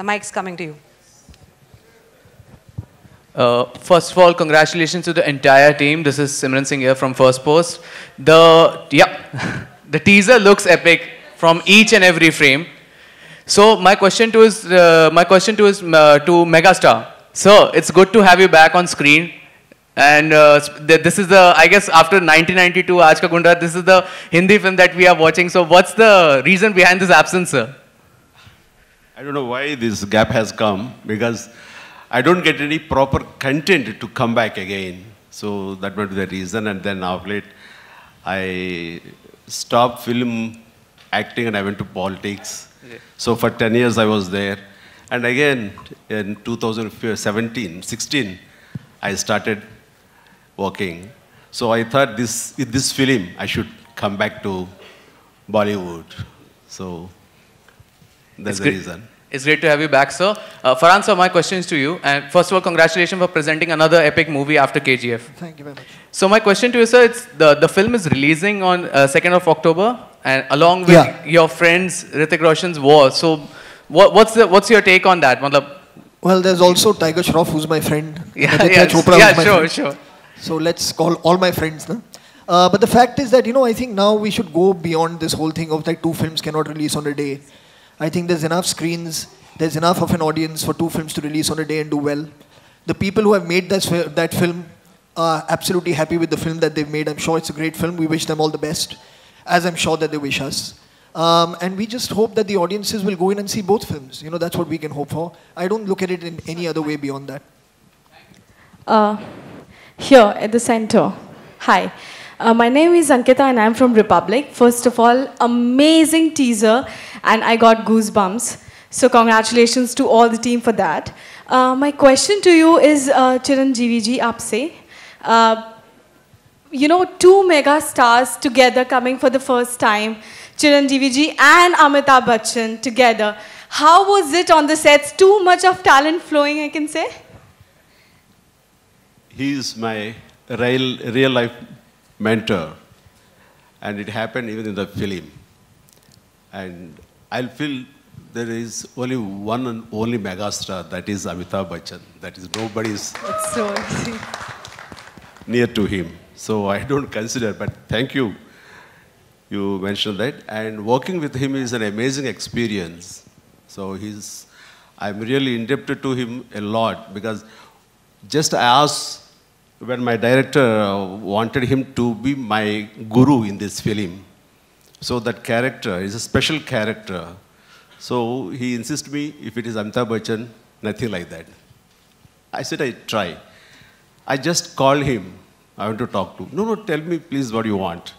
The mic's coming to you. First of all, congratulations to the entire team. This is Simran Singh here from First Post. The teaser looks epic from each and every frame. So my question to to Megastar. Sir, it's good to have you back on screen. And this is the, I guess, after 1992, Aaj Ka Gunda, this is the Hindi film that we are watching. So what's the reason behind this absence, sir? I don't know why this gap has come, because I don't get any proper content to come back again. So that might be the reason. And then of late, I stopped film acting and I went to politics. Yeah. So for 10 years I was there. And again, in 2017, 16, I started working. So I thought with this film, I should come back to Bollywood. So that's the reason. It's great to have you back, sir. Farhan sir, my question is to you. And first of all, congratulations for presenting another epic movie after KGF. Thank you very much. So my question to you, sir, it's the film is releasing on 2nd of October, and along with your friends, Hrithik Roshan's War. So what's your take on that? Well, there's also Tiger Shroff, who's my friend. Sure. So let's call all my friends. No? But the fact is that, I think now we should go beyond this whole thing of like 2 films cannot release on a day. I think there's enough screens, there's enough of an audience for 2 films to release on a day and do well. The people who have made that film are absolutely happy with the film that they've made. I'm sure it's a great film. We wish them all the best, as I'm sure that they wish us. And we just hope that the audiences will go in and see both films. That's what we can hope for. I don't look at it in any other way beyond that. Here at the center. Hi. My name is Ankita and I'm from Republic. First of all, amazing teaser and I got goosebumps. So congratulations to all the team for that. My question to you is, Chiranjeevi ji, aapse. 2 mega stars together coming for the first time. Chiranjeevi ji and Amitabh Bachchan together. How was it on the sets? Too much of talent flowing, I can say? He is my real life mentor, and it happened even in the film. And I feel there is only one and only megastar, that is Amitabh Bachchan. That is nobody's near to him. So I don't consider, but thank you. You mentioned that. And working with him is an amazing experience. So I'm really indebted to him a lot, because just I asked, when my director wanted him to be my guru in this film. So that character is a special character. So he insisted me, if it is Amitabh Bachchan, nothing like that. I said, I try. I just called him. I want to talk to him. No, tell me please what you want.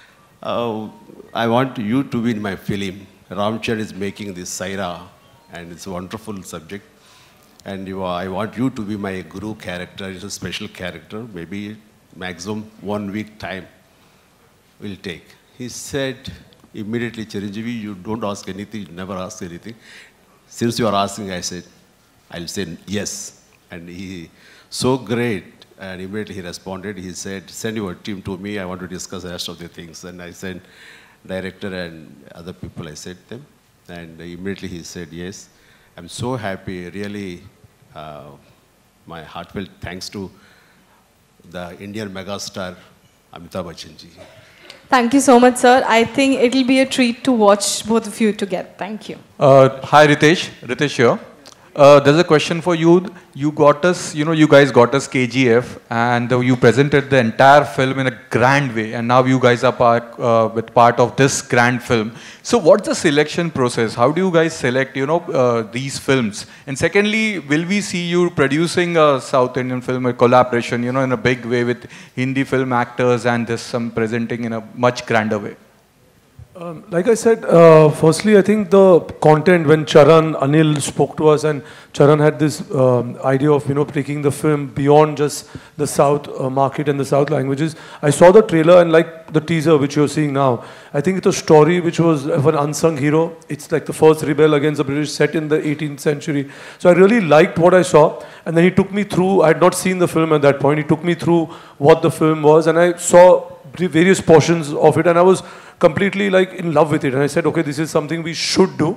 I want you to be in my film. Ramcharan is making this Saira, and it's a wonderful subject. And I want you to be my guru character. It's a special character. Maybe maximum 1 week time will take. He said immediately, Chiranjeevi, you don't ask anything, you never ask anything. Since you are asking, I said, I'll say yes. And he, so great. And immediately he responded. He said, send your team to me. I want to discuss the rest of the things. And I sent director and other people, I said them. And immediately he said yes. I'm so happy, really, my heartfelt thanks to the Indian megastar, Amitabh Bachchan ji. Thank you so much, sir. I think it'll be a treat to watch both of you together. Thank you. Hi, Ritesh here. There's a question for you. You got us, you guys got us KGF, and you presented the entire film in a grand way, and now you guys are part of this grand film. So what's the selection process? How do you guys select, these films? And secondly, will we see you producing a South Indian film, a collaboration, in a big way with Hindi film actors, and this some presenting in a much grander way? Like I said, firstly, I think the content, when Charan, Anil spoke to us, and Charan had this idea of, taking the film beyond just the South market and the South languages. I saw the trailer, and like the teaser, which you're seeing now, I think it's a story which was of an unsung hero. It's like the first rebel against the British set in the 18th century. So I really liked what I saw. And then he took me through, I had not seen the film at that point. He took me through what the film was, and I saw various portions of it, and I was completely in love with it. And I said, okay, this is something we should do.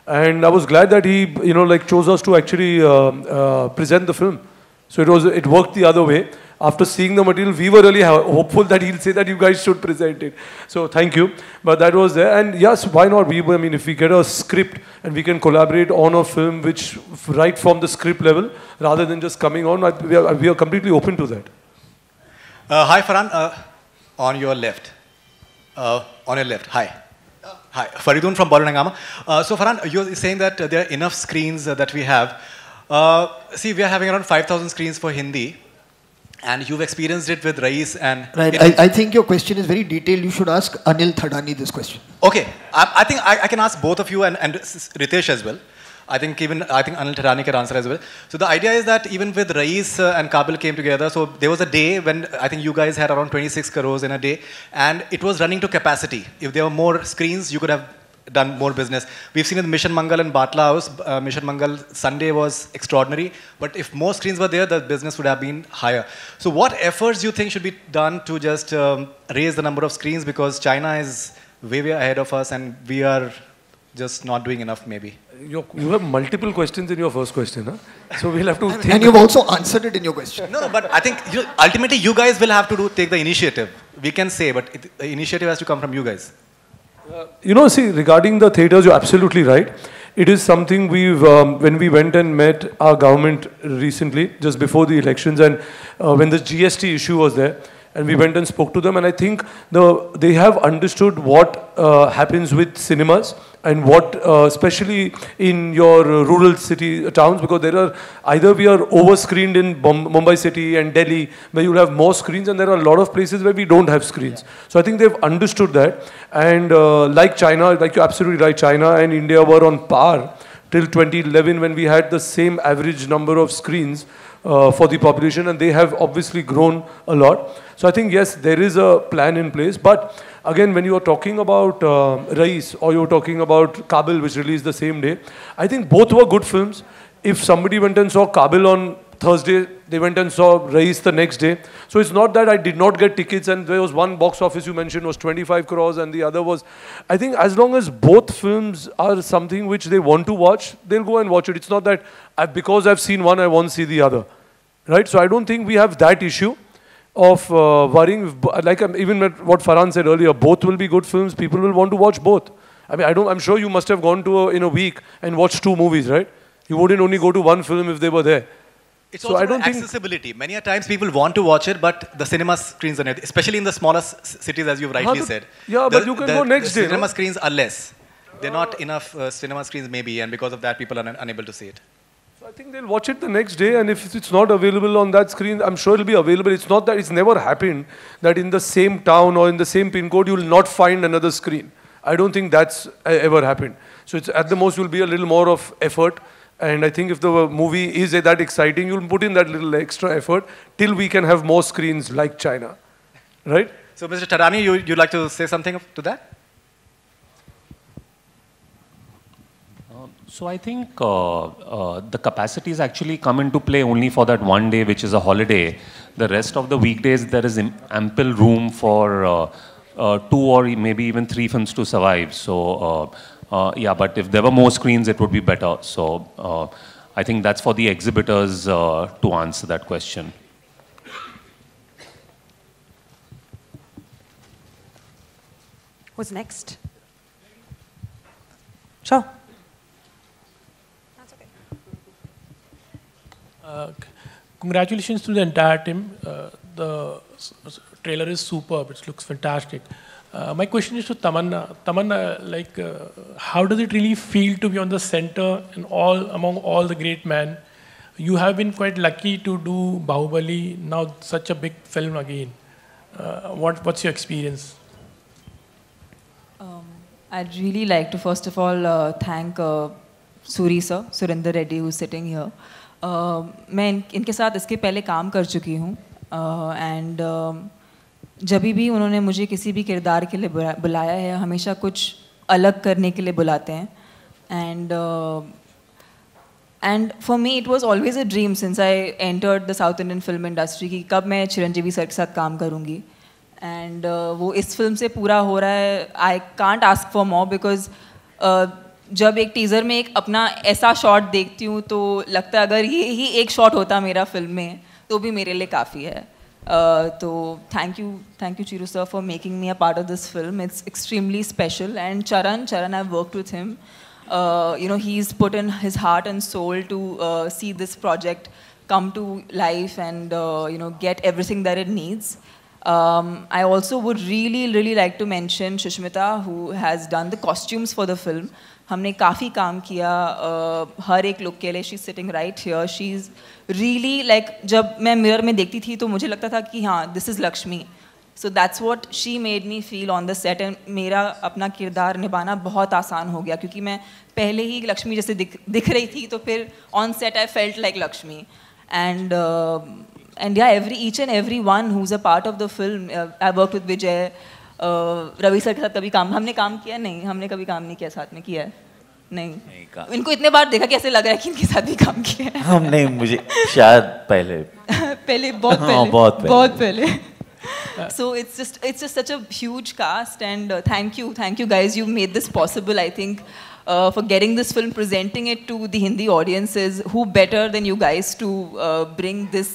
And I was glad that he, like chose us to actually present the film. So it worked the other way. After seeing the material, we were really hopeful that he'll say that you guys should present it. So thank you. But that was there. And yes, why not? I mean, if we get a script and we can collaborate on a film which right from the script level, rather than just coming on, we are completely open to that. Hi, Farhan. On your left. Hi. Hi, Faridun from Bollywood Hungama. So Farhan, you're saying that there are enough screens that we have. See, we are having around 5,000 screens for Hindi. And you've experienced it with Rais and... Right, I think your question is very detailed. You should ask Anil Thadani this question. Okay, I think I can ask both of you and Ritesh as well. I think Anil Thadani can answer as well. So the idea is that even with Rais and Kabil came together, so there was a day when I think you guys had around 26 crores in a day, and it was running to capacity. If there were more screens, you could have done more business. We've seen in Mission Mangal and Batla House, Mission Mangal Sunday was extraordinary, but if more screens were there, the business would have been higher. So what efforts do you think should be done to just raise the number of screens, because China is way ahead of us and we are just not doing enough maybe? You have multiple questions in your first question, huh? So we'll have to think. And you've also answered it in your question. No, but I think ultimately you guys will have to take the initiative. We can say, but the initiative has to come from you guys. See, regarding the theatres, you're absolutely right. It is something we've, when we went and met our government recently, just before the elections, and when the GST issue was there, and we went and spoke to them, and I think they have understood what happens with cinemas and what, especially in your rural towns, because there are, either we are over-screened in Mumbai city and Delhi, where you'll have more screens, and there are a lot of places where we don't have screens. So I think they've understood that, and like China, like you're absolutely right, China and India were on par till 2011 when we had the same average number of screens for the population, and they have obviously grown a lot. So I think, yes, there is a plan in place. But again, when you are talking about Rais or you're talking about Kabil, which released the same day, I think both were good films. If somebody went and saw Kabil on Thursday, they went and saw Rais the next day. So it's not that I did not get tickets and there was one box office you mentioned was 25 crores and the other was... I think as long as both films are something which they want to watch, they'll go and watch it. It's not that because I've seen one, I want to see the other. Right? So I don't think we have that issue of worrying. Like even what Farhan said earlier, both will be good films. People will want to watch both. I mean, I'm sure you must have gone to in a week and watched 2 movies, right? You wouldn't only go to one film if they were there. It's also about accessibility. Many a times people want to watch it, but the cinema screens are not, especially in the smaller cities, as you've rightly said. Yeah, but you can go next day. Cinema screens are less. There are not enough cinema screens maybe, and because of that, people are unable to see it. So I think they'll watch it the next day, and if it's not available on that screen, I'm sure it'll be available. It's not that it's never happened that in the same town or in the same pin code, you will not find another screen. I don't think that's ever happened. So it's at the most, will be a little more of effort. And I think if the movie is that exciting, you'll put in that little extra effort till we can have more screens like China, right? So Mr. Thadani, you'd like to say something to that? So I think the capacities actually come into play only for that one day, which is a holiday. The rest of the weekdays, there is ample room for 2 or maybe even 3 films to survive. So yeah, but if there were more screens, it would be better. So I think that's for the exhibitors to answer that question. Who's next? Sure. That's okay. Congratulations to the entire team. The trailer is superb. It looks fantastic. My question is to Tamanna. Tamanna, like, how does it really feel to be on the center and among all the great men? You have been quite lucky to do Bahubali, now such a big film again. What's your experience? I'd really like to first of all thank Suri sir, Surinder Reddy, who's sitting here. मैं इनके साथ इसके पहले काम कर चुकी हूँ and जब भी उन्होंने मुझे किसी भी किरदार के लिए बुलाया है, हमेशा कुछ अलग करने के लिए बुलाते हैं and for me it was always a dream since I entered the South Indian film industry कि कब मैं चिरंजीवी सर के साथ काम करूँगी and वो इस फिल्म से पूरा हो रहा है. I can't ask for more because जब एक टीज़र में एक अपना ऐसा शॉट देखती हूँ तो लगता है अगर ये ही एक शॉट होता मेरा फिल्म में तो भी मेरे लिए काफ़ी है. तो thank you Chiru sir for making me a part of this film. It's extremely special. And Charan, I've worked with him. He's put in his heart and soul to see this project come to life and get everything that it needs. I also would really like to mention Shushmita, who has done the costumes for the film. हमने काफ़ी काम किया हर एक look के लिए. She is sitting right here. She is really like, जब मैं mirror में देखती थी तो मुझे लगता था कि हाँ, this is Lakshmi. So that's what she made me feel on the set. And मेरा अपना किरदार निभाना बहुत आसान हो गया क्योंकि मैं पहले ही लक्ष्मी जैसे दिख रही थी, तो फिर on set I felt like Lakshmi. And yeah each and every one who's a part of the film. I worked with Vijay. Ravi sir के साथ कभी हमने काम किया नहीं, हमने कभी काम नहीं किया साथ में. किया है? नहीं. इनको इतने बार देखा, कैसे लग रहा है कि इनके साथ भी काम किया है? हमने, मुझे शायद पहले बहुत पहले. So it's just such a huge cast, and thank you guys. You made this possible. I think for getting this film, presenting it to the Hindi audiences. Who better than you guys to bring this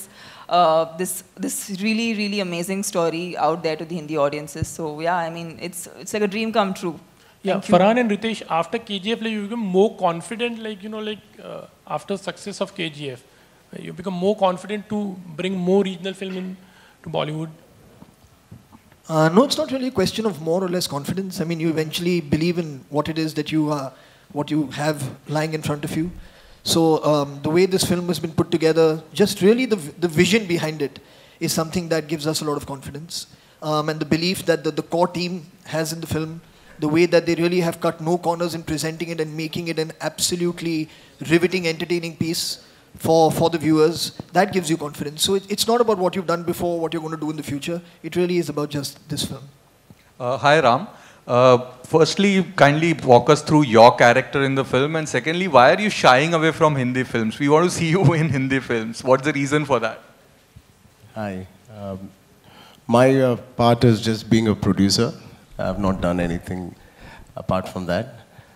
really amazing story out there to the Hindi audiences. So yeah, I mean, it's like a dream come true. Yeah, Farhan and Ritesh, after KGF, like, you become more confident, after success of KGF, you become more confident to bring more regional film in to Bollywood. No, it's not really a question of more or less confidence. I mean, you eventually believe in what it is that you are, what you have lying in front of you. So the way this film has been put together, just really the vision behind it is something that gives us a lot of confidence. And the belief that the core team has in the film, the way that they really have cut no corners in presenting it and making it an absolutely riveting, entertaining piece for the viewers, that gives you confidence. So it's not about what you've done before, what you're going to do in the future. It really is about just this film. Hi Ram. Firstly, kindly walk us through your character in the film, and secondly, why are you shying away from Hindi films? We want to see you in Hindi films. What's the reason for that? Hi. My part is just being a producer. I have not done anything apart from that.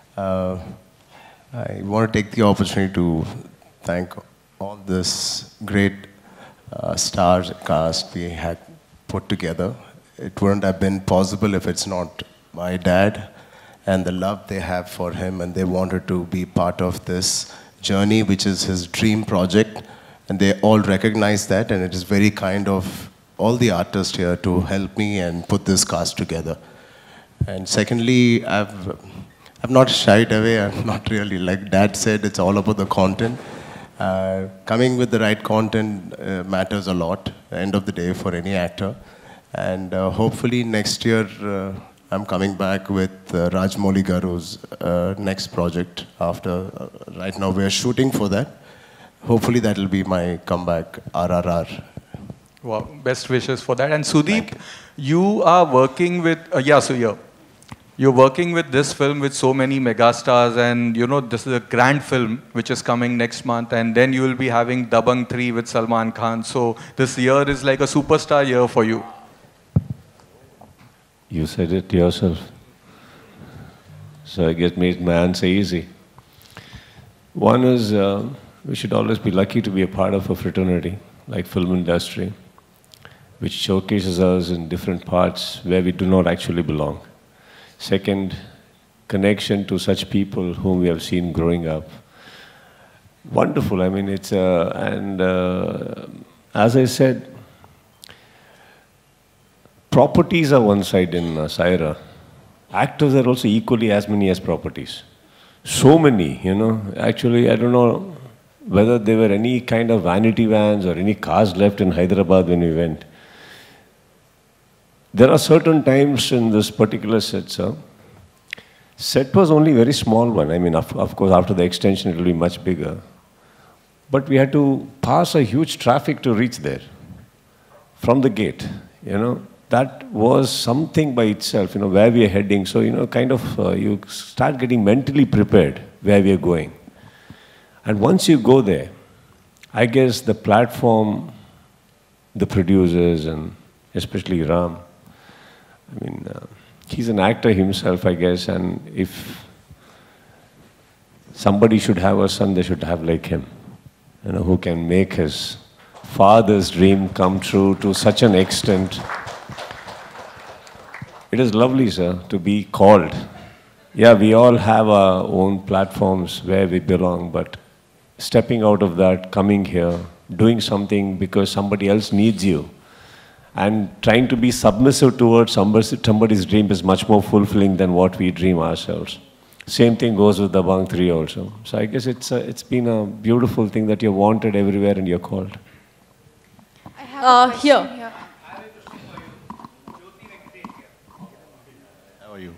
I want to take the opportunity to thank all this great stars cast we had put together. It wouldn't have been possible if it's not my dad and the love they have for him, and they wanted to be part of this journey, which is his dream project, and they all recognize that, and it is very kind of all the artists here to help me and put this cast together. And secondly, I've not shied away. I'm not really, like Dad said, it's all about the content. Coming with the right content matters a lot, end of the day, for any actor. And hopefully next year, I'm coming back with Rajmouli Garu's next project. After right now we're shooting for that. Hopefully that will be my comeback, RRR. Wow, best wishes for that. And Sudeep, you are working with you're working with this film with so many megastars, and this is a grand film which is coming next month, and then you will be having Dabangg 3 with Salman Khan. So this year is like a superstar year for you. You said it yourself. So I guess made my answer easy. One is we should always be lucky to be a part of a fraternity like film industry, which showcases us in different parts where we do not actually belong. Second, connection to such people whom we have seen growing up. Wonderful. I mean, it's as I said, properties are one side in Saira. Actors are also equally as many as properties. So many, Actually, I don't know whether there were any kind of vanity vans or any cars left in Hyderabad when we went. There are certain times in this particular set, sir. Set was only a very small one. I mean, of course, after the extension, it will be much bigger. But we had to pass a huge traffic to reach there from the gate, That was something by itself, where we are heading. So, you start getting mentally prepared where we are going. And once you go there, I guess the platform, the producers, and especially Ram, he's an actor himself, I guess, and if somebody should have a son, they should have like him, you know, who can make his father's dream come true to such an extent. It is lovely, sir, to be called. Yeah, we all have our own platforms where we belong, but stepping out of that, coming here, doing something because somebody else needs you, and trying to be submissive towards somebody's dream is much more fulfilling than what we dream ourselves. Same thing goes with the Dabangg 3 also. So I guess it's been a beautiful thing that you're wanted everywhere and you're called. Here. How are you?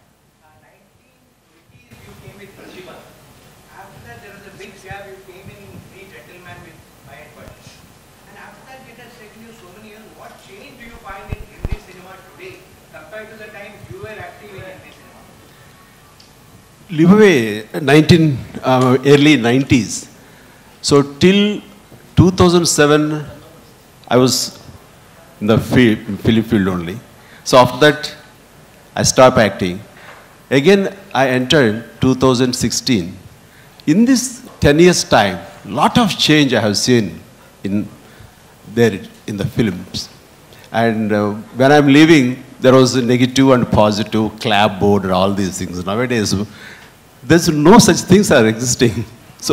Live away, early 90s. So till 2007, I was in the film field only. So after that, I stopped acting. Again, I entered 2016. In this 10 years time, lot of change I have seen in the films. And when I'm leaving, there was a negative and positive, clapboard and all these things. Nowadays, there's no such things are existing. So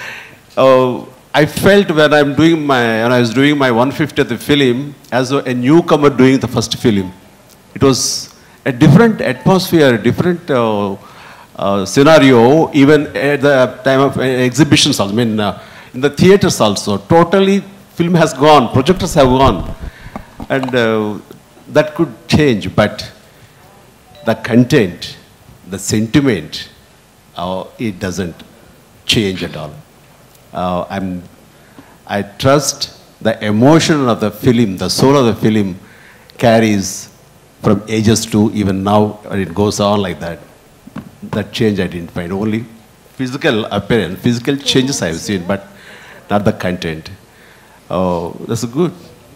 I felt when I was doing my 150th film as a newcomer doing the first film. It was a different atmosphere, different scenario, even at the time of exhibitions. I mean, in the theaters also. Totally, film has gone, projectors have gone. And that could change, but the content, the sentiment, it doesn't change at all. I trust the emotion of the film, the soul of the film carries from ages to even now, and it goes on like that. That change I didn't find. Only physical appearance, physical changes I have seen, but not the content. Oh, that's good.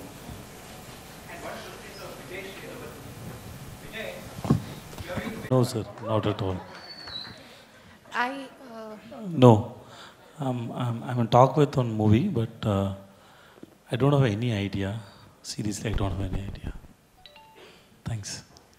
No, sir, not at all. No. I'm in talk with one movie, but I don't have any idea. Seriously, I don't have any idea. Thanks.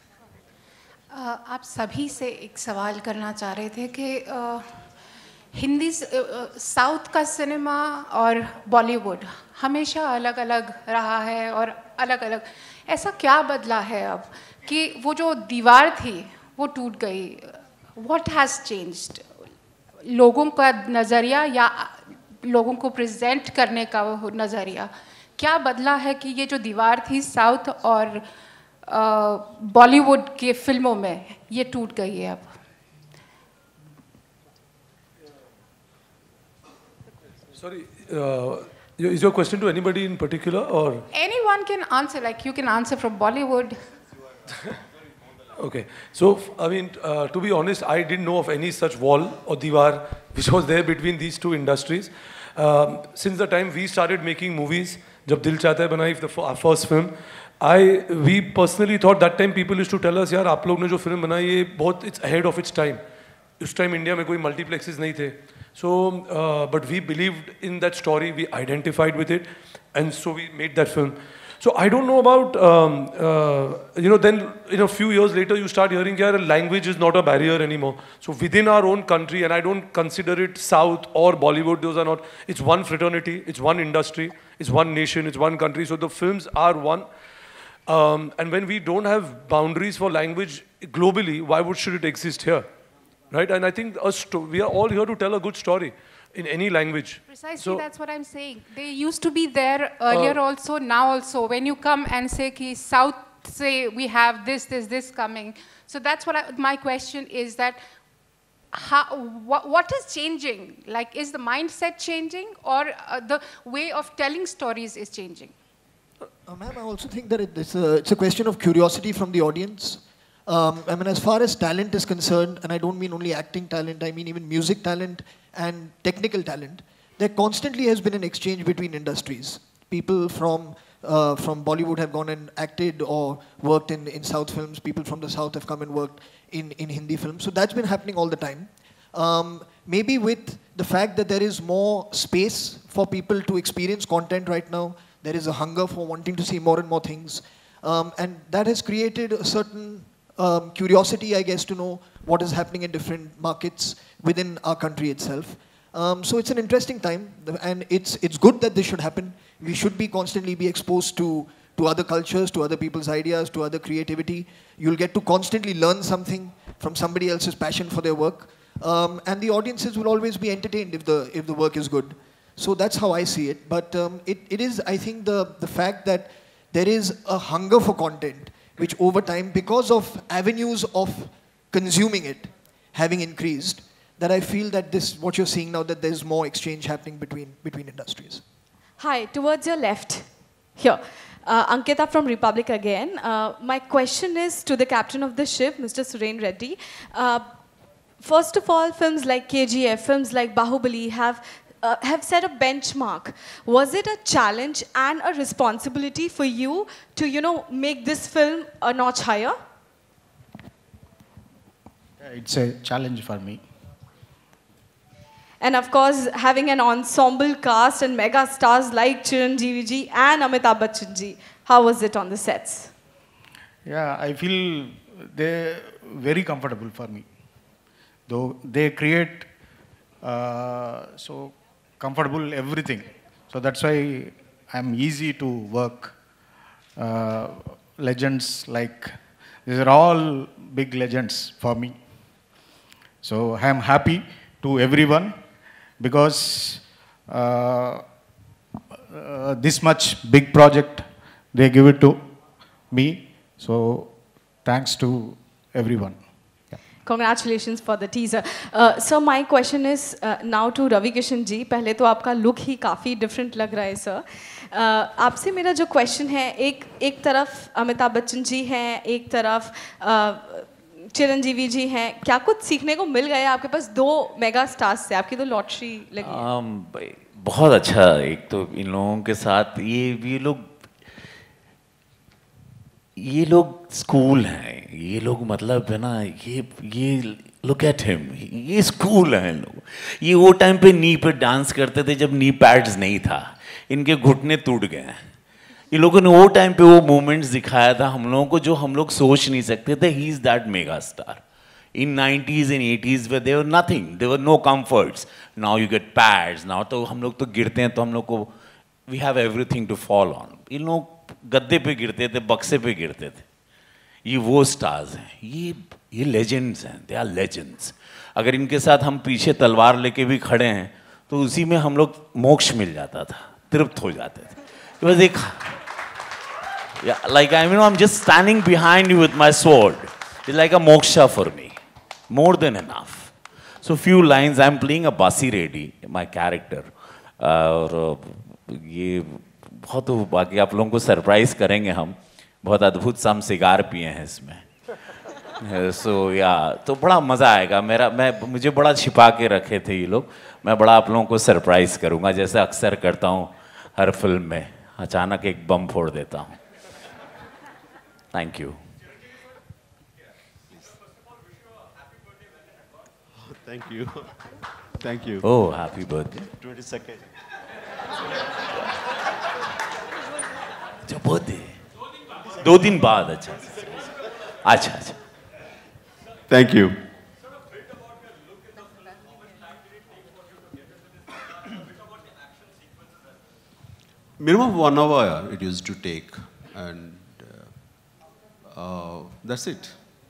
आप सभी से एक सवाल करना चाह रहे थे कि हिंदी साउथ का सिनेमा और बॉलीवुड हमेशा अलग अलग रहा है और अलग अलग ऐसा क्या बदला है अब कि वो जो दीवार थी वो टूट गई. What has changed? लोगों का नज़रिया या लोगों को प्रेजेंट करने का वो नज़रिया क्या बदला है कि ये जो दीवार थी साउथ और बॉलीवुड के फिल्मों में ये टूट गई है अब. Sorry, is your question to anybody in particular or? Anyone can answer, like you can answer from Bollywood. Okay, so I mean, to be honest, I didn't know of any such wall or diwar which was there between these two industries. Since the time we started making movies, जब दिल चाहता है बनाई our first film, we personally thought that time people used to tell us, यार आप लोग ने जो film बनाई ये बहुत it's ahead of its time. उस time इंडिया में कोई multiplexes नहीं थे. So, but we believed in that story, we identified with it, and so we made that film. So I don't know about, then a few years later you start hearing that language is not a barrier anymore. So within our own country, and I don't consider it South or Bollywood, those are not, it's one fraternity, it's one industry, it's one nation, it's one country. So the films are one. And when we don't have boundaries for language globally, why should it exist here? Right? And I think we are all here to tell a good story in any language. Precisely, so, that's what I'm saying. They used to be there earlier also, now also. When you come and say, ki South, say we have this coming. So that's what my question is that, what is changing? Like, is the mindset changing or the way of telling stories is changing? Ma'am, I also think that it's a question of curiosity from the audience. I mean, as far as talent is concerned, and I don't mean only acting talent, I mean even music talent and technical talent, there constantly has been an exchange between industries. People from Bollywood have gone and acted or worked in South films. People from the South have come and worked in Hindi films. So that's been happening all the time. Maybe with the fact that there is more space for people to experience content right now, there is a hunger for wanting to see more and more things. And that has created a certain curiosity, I guess, to know what is happening in different markets within our country itself. So it's an interesting time, and it's good that this should happen. We should be constantly be exposed to other cultures, to other people's ideas, to other creativity. You'll get to constantly learn something from somebody else's passion for their work. And the audiences will always be entertained if the work is good. So that's how I see it. But it is, I think, the fact that there is a hunger for content, which over time, because of avenues of consuming it having increased, that I feel that this, what you're seeing now, that there's more exchange happening between industries. Hi, towards your left, here. Ankita from Republic again. My question is to the captain of the ship, Mr. Suren Reddy. First of all, films like KGF, films like Bahubali have set a benchmark. Was it a challenge and a responsibility for you to, make this film a notch higher? It's a challenge for me. And of course, having an ensemble cast and mega stars like Chiranjeevi ji and Amitabh Bachchan ji, how was it on the sets? Yeah, I feel they're very comfortable for me. Though they create so comfortable everything. So that's why I'm easy to work. Legends like, these are all big legends for me. So I'm happy to everyone because this much big project, they give it to me. So thanks to everyone. Congratulations for the teaser. So my question is now to Ravi Kishan ji. पहले तो आपका look ही काफ़ी different लग रहा है sir. आपसे मेरा जो question है, एक तरफ अमिताभ बच्चन जी हैं, एक तरफ चिरंजीवी जी हैं. क्या कुछ सीखने को मिल गया आपके पास दो मेगा स्टार्स से? आपकी तो लॉटरी लगी. बहुत अच्छा. एक तो इन लोगों के साथ ये लोग स्कूल हैं. ये लोग मतलब है ना, ये लुक एट हिम, ये स्कूल हैं लोग. ये वो टाइम पे नी पे डांस करते थे जब नी पैड्स नहीं था. इनके घुटने टूट गए हैं. ये लोगों ने वो टाइम पे वो मोमेंट्स दिखाया था हम लोगों को जो हम लोग सोच नहीं सकते थे. He is that mega star. In 90s and 80s where there was nothing, there were no comforts. Now you get pads. Now तो हम लोग तो गिरते हैं तो हम लोग को we have everything to fall on. इन लोग गद्दे पे गिरते थे, बक्से पे गिरते थे. ये वो स्टार्स हैं. ये लेजेंड्स हैं. They are legends. अगर इनके साथ हम पीछे तलवार लेके भी खड़े हैं तो उसी में हम लोग मोक्ष मिल जाता था, तृप्त हो जाते थे. It was like I'm just standing behind you with my sword. It's like a moksha for me. More than enough. So few lines. I'm playing a Basi Reddy, my character. और ये बहुत बाकी आप लोगों को सरप्राइज करेंगे हम. बहुत अद्भुत सा हम सिगार पिए हैं इसमें. सो तो बड़ा मज़ा आएगा. मुझे बड़ा छिपा के रखे थे ये लोग. मैं बड़ा आप लोगों को सरप्राइज करूँगा जैसे अक्सर करता हूँ हर फिल्म में. अचानक एक बम फोड़ देता हूँ. Thank you. Thank you. Thank you. Oh, happy birthday. 22nd. अच्छा birthday. 2 दिन बाद. अच्छा. Thank you. Minimum 1 hour it used to take, and that's it.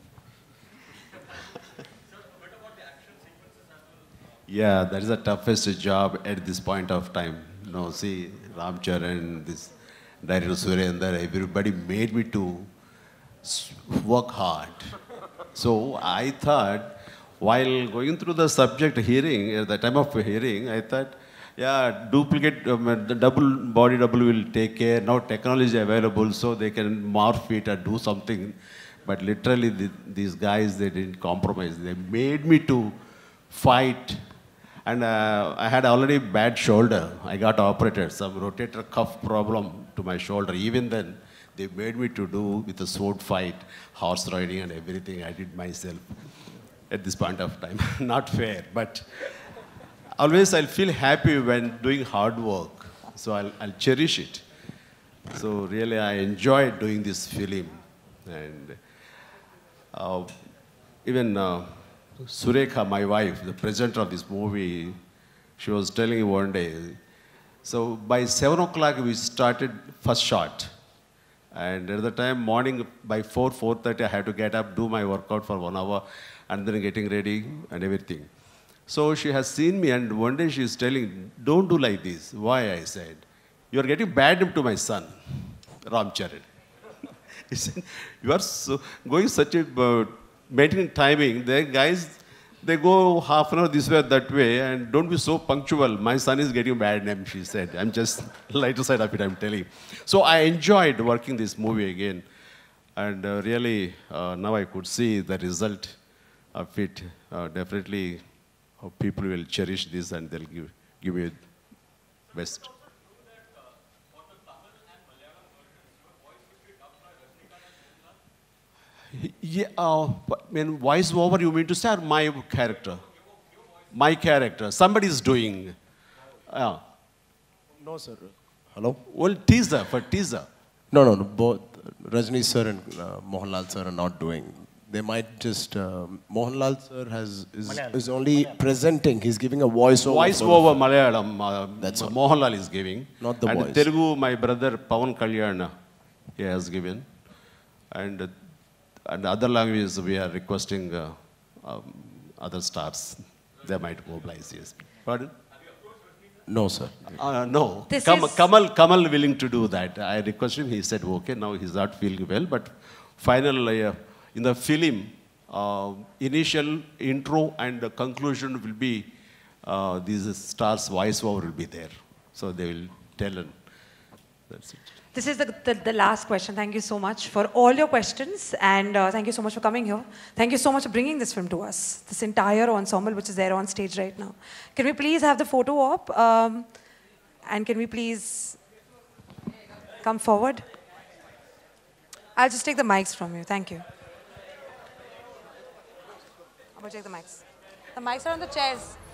Yeah, that is the toughest job at this point of time. No, see, Ram Charan, this Director Surendra, everybody made me to work hard. So I thought, while going through the subject hearing, at the time of hearing, I thought, yeah, duplicate, the body double will take care. Now technology available, so they can morph it or do something. But literally, these guys, they didn't compromise. They made me to fight. And I had already bad shoulder. I got operated, some rotator cuff problem to my shoulder. Even then, they made me to do with a sword fight, horse riding and everything. I did myself. at this point of time. Not fair, but always I'll feel happy when doing hard work. So I'll cherish it. So really I enjoyed doing this film. And even Surekha, my wife, the presenter of this movie, she was telling me one day, so by 7 o'clock we started first shot. And at the time, morning by 4:30, I had to get up, do my workout for 1 hour, and then getting ready and everything. So she has seen me, and one day she is telling, don't do like this. Why? I said, you are getting bad name to my son, Ramcharan. He said, you are going such a maintaining timing. The guys, they go half an hour this way or that way, and don't be so punctual. My son is getting bad name, she said. I'm just lighter side of it, I'm telling. So I enjoyed working this movie again. And really, now I could see the result of it. Definitely, people will cherish this and they'll give me best. Yeah, I mean, voice over, you mean to say, or my character? My character. Somebody is doing. No, sir. Hello? Well, teaser, for teaser. No. Both Rajni sir and Mohanlal sir are not doing. They might just, Mohanlal sir is only presenting. He's giving a voice over. Voice over Malayalam. That's all. Mohanlal is giving. Not the and voice. Telugu, my brother Pawan Kalyana, he has given. And other languages, we are requesting other stars. They might mobilize, yes. Pardon? No, sir. No. This Kamal willing to do that. I requested him. He said, okay, now he's not feeling well. But finally, in the film, initial intro and the conclusion will be, these stars' voice over will be there. So they will tell, and that's it. This is the last question. Thank you so much for all your questions, and thank you so much for coming here. Thank you so much for bringing this film to us, this entire ensemble which is there on stage right now. Can we please have the photo op? And can we please come forward? I'll just take the mics from you. Thank you. I'm going to take the mics. The mics are on the chairs.